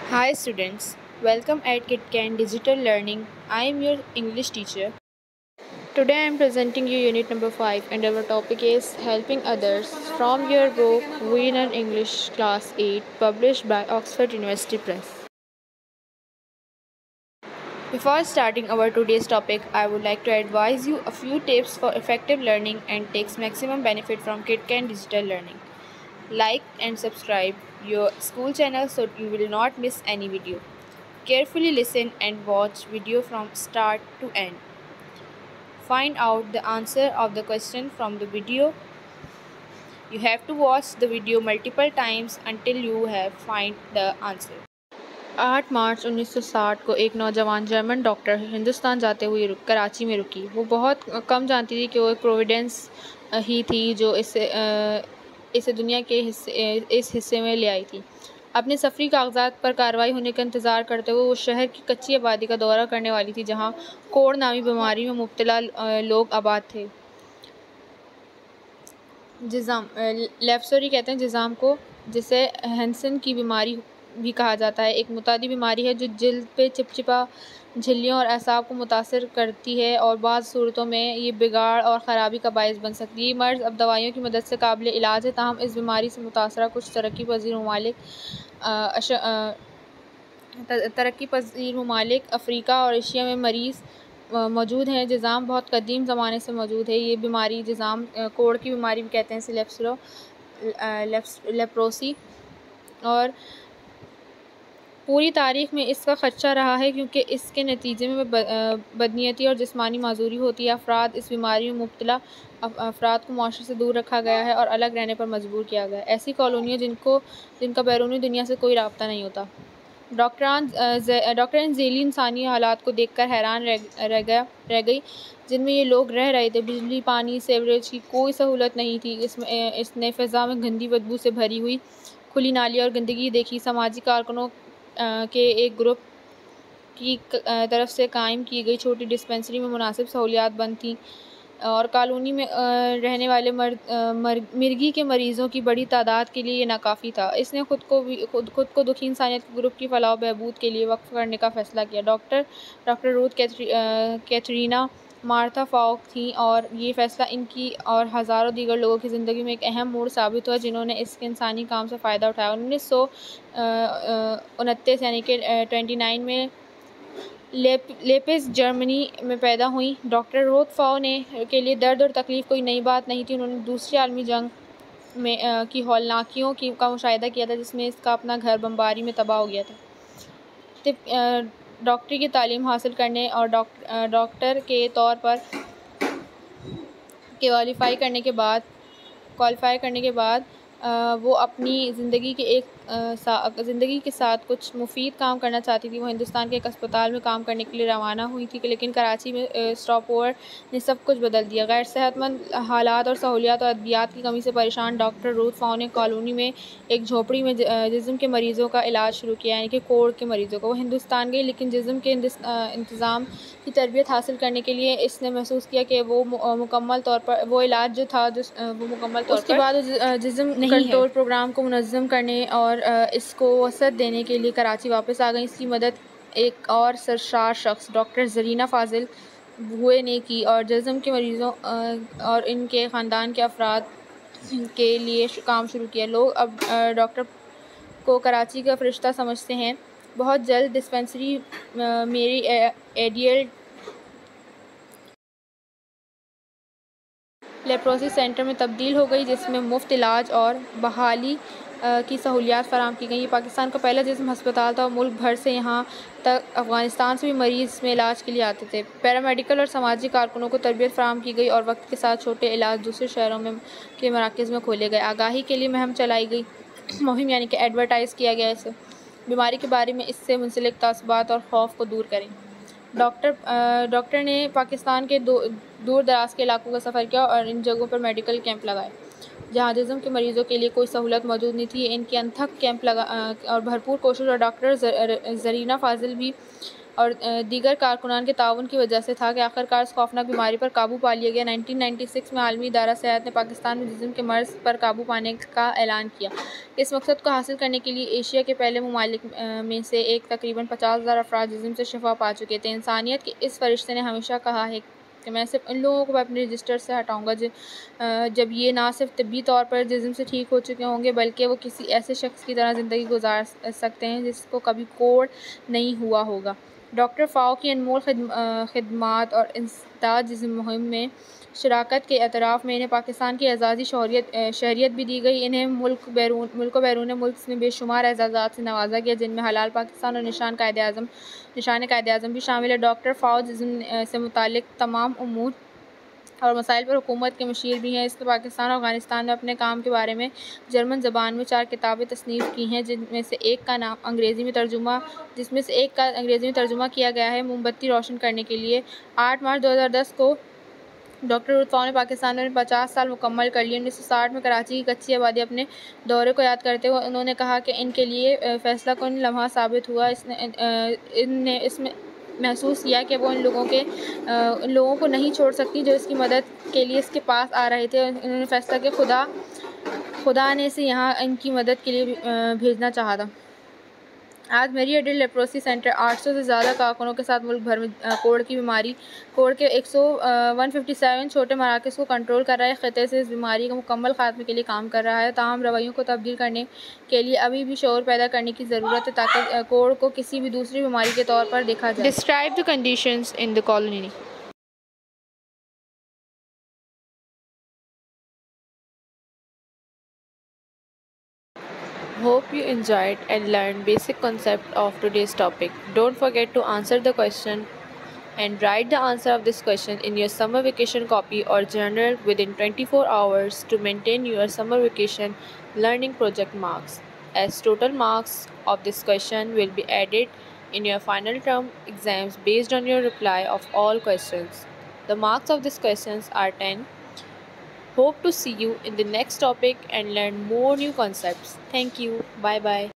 Hi students, welcome at KitCan Digital Learning. I am your English teacher. Today I am presenting you unit number 5 and our topic is helping others from your book We Learn English Class 8 published by Oxford University Press. Before starting our today's topic, I would like to advise you a few tips for effective learning and takes maximum benefit from KitCan Digital Learning. Like and subscribe your school channel so you will not miss any video. Carefully listen and watch video from start to end. Find out the answer of the question from the video. You have to watch the video multiple times until you have find the answer. 8 मार्च 1960 को एक नौजवान German doctor Hindustan जाते हुए कराची में रुकी। वो बहुत कम जानती थी कि वो एक प्रोविडेंस ही थी जो इसे दुनिया के इस हिस्से में ले आई थी। अपने सफरी कागजात पर कार्रवाई होने का इंतज़ार करते हुए वो शहर की कच्ची आबादी का दौरा करने वाली थी जहाँ कोढ़ नामी बीमारी में मुब्तला लोग आबाद थे। लेप्सोरी कहते हैं जिज़ाम को, जिसे हैंसन की बीमारी भी कहा जाता है। एक मुतादी बीमारी है जो जिल्द पे चिपचिपा झिल्लियों और असाब को मुतासर करती है और बाज़ सूरतों में ये बिगाड़ और ख़राबी का बायस बन सकती है। ये मर्ज़ अब दवाइयों की मदद से काबिल इलाज है, ताहम इस बीमारी से मुतासरा कुछ तरक्की पज़ीर ममालिक अफ़्रीका और एशिया में मरीज़ मौजूद हैं। जिज़ाम बहुत कदीम ज़माने से मौजूद है। ये बीमारी जिज़ाम कोढ़ की बीमारी भी कहते हैं इसे लेप्रोसी, और पूरी तारीख़ में इसका ख़दशा रहा है क्योंकि इसके नतीजे में बदनीयती और जिस्मानी माजूरी होती है। अफराद इस बीमारी में मुब्तला अफराद को माशरे से दूर रखा गया है और अलग रहने पर मजबूर किया गया है। ऐसी कॉलोनियाँ जिनका बैरूनी दुनिया से कोई राब्ता नहीं होता। डॉक्टर ज़ेली इंसानी हालात को देखकर हैरान रह गई जिनमें ये लोग रह रहे थे। बिजली, पानी, सेवरेज की कोई सहूलत नहीं थी। इसने फ़िज़ा में गंदी बदबू से भरी हुई खुली नाली और गंदगी देखी। समाजी कारकुनों के एक ग्रुप की तरफ से कायम की गई छोटी डिस्पेंसरी में मुनासिब सहूलियात बंद थीं और कॉलोनी में रहने वाले मिर्गी के मरीज़ों की बड़ी तादाद के लिए ये नाकाफ़ी था। इसने खुद को दुखी इंसानियत के ग्रुप की फ़लाह बहबूद के लिए वक्फ करने का फ़ैसला किया। Doctor Ruth Katharina Martha Falk थी और ये फ़ैसला इनकी और हज़ारों दीगर लोगों की ज़िंदगी में एक अहम मोड़ साबित हुआ जिन्होंने इसके इंसानी काम से फ़ायदा उठाया। 1929 यानी कि 29 में लेपिस जर्मनी में पैदा हुई। डॉक्टर रोथ फॉ के लिए दर्द और तकलीफ़ कोई नई बात नहीं थी। उन्होंने दूसरी आलमी जंग में की हौलनाकियों का मुशाहिदा किया था जिसमें इसका अपना घर बमबारी में तबाह हो गया था। डॉक्टरी की तालीम हासिल करने और डॉक्टर के तौर पर क्वालिफ़ाई करने के बाद वो अपनी ज़िंदगी के साथ कुछ मुफीद काम करना चाहती थी। वो हिंदुस्तान के एक अस्पताल में काम करने के लिए रवाना हुई थी, लेकिन कराची में स्टॉप ओवर ने सब कुछ बदल दिया। गैर सेहतमंद हालात और सहूलियात और अद्वियात की कमी से परेशान डॉक्टर रूथ फॉ ने कॉलोनी में एक झोपड़ी में जिस्म के मरीज़ों का इलाज शुरू किया, यानी कि कोढ़ के मरीज़ों का। वो हिंदुस्तान गई, लेकिन जिस्म के इंतज़ाम की तरबियत हासिल करने के लिए इसने महसूस किया कि वो मुकम्मल तौर पर वो इलाज जो था वो मुकम्मल तौर पर उसके बाद जिस्म कंट्रोल प्रोग्राम को मुनज़्ज़म करने और इसको वसअत देने के लिए कराची वापस आ गई। इसकी मदद एक और सरशार शख्स डॉक्टर ज़रीना फ़ाज़िल हुए ने की और जिस्म के मरीज़ों और इनके ख़ानदान के अफराद के लिए काम शुरू किया। लोग अब डॉक्टर को कराची का फ़रिश्ता समझते हैं। बहुत जल्द डिस्पेंसरी मेरी एडियल लेप्रोसी सेंटर में तब्दील हो गई, जिसमें मुफ्त इलाज और बहाली की सहूलियात फ़राहम की गई। ये पाकिस्तान का पहला जिस्म हस्पताल था और मुल्क भर से यहाँ तक अफ़गानिस्तान से भी मरीज़ में इलाज के लिए आते थे। पैरामेडिकल और समाजी कारकुनों को तरबियत फ़राहम की गई और वक्त के साथ छोटे इलाज दूसरे शहरों में के मराकज़ में खोले गए। आगाही के लिए मुहिम चलाई गई, मुहिम यानी कि एडवर्टाइज़ किया गया इसे बीमारी के बारे में, इससे मुंसलिक तासुबात और खौफ को दूर करें। डॉक्टर ने पाकिस्तान के दूर दराज के इलाकों का सफ़र किया और इन जगहों पर मेडिकल कैंप लगाए जहाँ जिस्म के मरीज़ों के लिए कोई सहूलत मौजूद नहीं थी। इनके अनथक कैंप और भरपूर कोशिश और डॉक्टर ज़रीना फ़ाज़िल भी اور دیگر کارکنان کے تعاون کی وجہ سے تھا کہ آخرکار اس خوفناک بیماری پر قابو پا لیا گیا۔ 1996 میں عالمی ادارہ صحت نے پاکستان میں جسم کے مرض پر قابو پانے کا اعلان کیا۔ اس مقصد کو حاصل کرنے کے لیے ایشیا کے پہلے ممالک میں سے ایک تقریباً 50,000 افراد جسم سے شفا پا چکے تھے۔ انسانیت کے اس فرشتے نے ہمیشہ کہا ہے کہ میں صرف ان لوگوں کو اپنے رجسٹر سے ہٹاؤں گا جب یہ نہ صرف طبی طور پر جسم سے ٹھیک ہو چکے ہوں گے بلکہ وہ کسی ایسے شخص کی طرح زندگی گزار سکتے ہیں جس کو کبھی کوڑ نہیں ہوا ہوگا۔ ڈاکٹر فاؤ کی انمول خدمات اور انسداد جسم مہم میں شراکت کے اعتراف میں انہیں پاکستان کی اعزازی شہریت بھی دی گئی۔ انہیں ملک و بیرون ملک میں بے شمار اعزازات سے نوازا گیا جن میں حلال پاکستان اور نشان قائد اعظم بھی شامل ہے۔ ڈاکٹر فاؤ جسم سے متعلق تمام امور اور مسائل پر حکومت کے مشیر بھی ہیں۔ اس نے پاکستان اور افغانستان میں اپنے کام کے بارے میں جرمن زبان میں 4 کتابیں تصنیف کی ہیں جس میں سے ایک کا انگریزی میں ترجمہ کیا گیا ہے۔ موم بتی روشن کرنے کے لیے 8 مارچ 2010 کو ڈاکٹر رود فاؤ نے پاکستان میں 50 سال مکمل کر لیے۔ 1960 میں کراچی کی کچی آبادی اپنے دورے کو یاد کرتے ہوئے انہوں نے کہا کہ ان کے لیے فیصلہ کن لمحہ ثابت ہوا۔ ان نے اس میں محسوس کیا کہ وہ ان لوگوں کو نہیں چھوڑ سکتی جو اس کی مدد کے لیے اس کے پاس آ رہے تھے۔ انہوں نے فیصلہ کیا خدا نے اسے یہاں ان کی مدد کے لیے بھیجنا چاہا تھا۔ آج میری ایڈل لیپروسی سینٹر 800 سے زیادہ کارکنوں کے ساتھ ملک بھر میں کوڑ کے 157 چھوٹے مراکز کو کنٹرول کر رہا ہے۔ خطے سے اس بیماری کے مکمل خاتمے کے لیے کام کر رہا ہے۔ تاہم رویوں کو تبدیل کرنے کے لیے ابھی بھی شعور پیدا کرنے کی ضرورت ہے تاکہ کوڑ کو کسی بھی دوسری بیماری کے طور پر دیکھا جائے۔ Describe the conditions in the colony. Hope you enjoyed and learned basic concept of today's topic. Don't forget to answer the question and write the answer of this question in your summer vacation copy or journal within 24 hours to maintain your summer vacation learning project marks, as total marks of this question will be added in your final term exams based on your reply of all questions. The marks of these questions are 10. Hope to see you in the next topic and learn more new concepts. Thank you. Bye bye.